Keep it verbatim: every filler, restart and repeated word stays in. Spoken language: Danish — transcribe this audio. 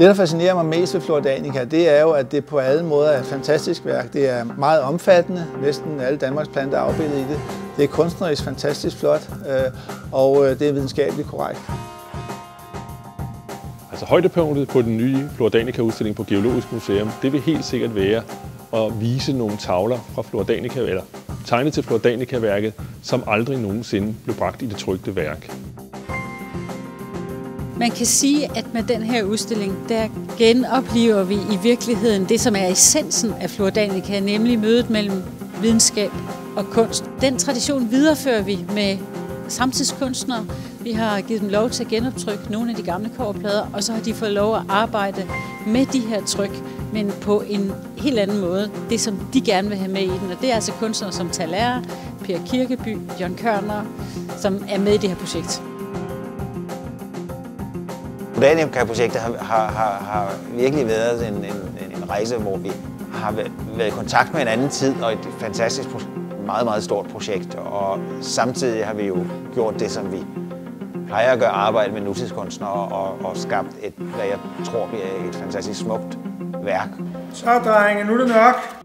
Det, der fascinerer mig mest ved Flora Danica, det er jo, at det på alle måder er et fantastisk værk. Det er meget omfattende, næsten alle Danmarks planter er afbildet i det. Det er kunstnerisk fantastisk flot, og det er videnskabeligt korrekt. Altså højdepunktet på den nye Flora Danica-udstilling på Geologisk Museum, det vil helt sikkert være at vise nogle tavler fra Flora Danica, eller tegnet til Flora Danica-værket, som aldrig nogensinde blev bragt i det trykte værk. Man kan sige, at med den her udstilling, der genoplever vi i virkeligheden det, som er essensen af Flora Danica, nemlig mødet mellem videnskab og kunst. Den tradition viderefører vi med samtidskunstnere. Vi har givet dem lov til at genoptrykke nogle af de gamle kobberplader, og så har de fået lov at arbejde med de her tryk, men på en helt anden måde. Det, som de gerne vil have med i den, og det er altså kunstnere som Thaler, Per Kirkeby, Jørgen Kørner, som er med i det her projekt. Flora Danica-projektet har, har, har, har virkelig været en, en, en rejse, hvor vi har været i kontakt med en anden tid og et fantastisk, meget, meget stort projekt. Og samtidig har vi jo gjort det, som vi plejer at gøre, arbejde med nutidskunstnere og, og skabt et, hvad jeg tror bliver et fantastisk smukt værk. Så drenge, nu er det mørkt.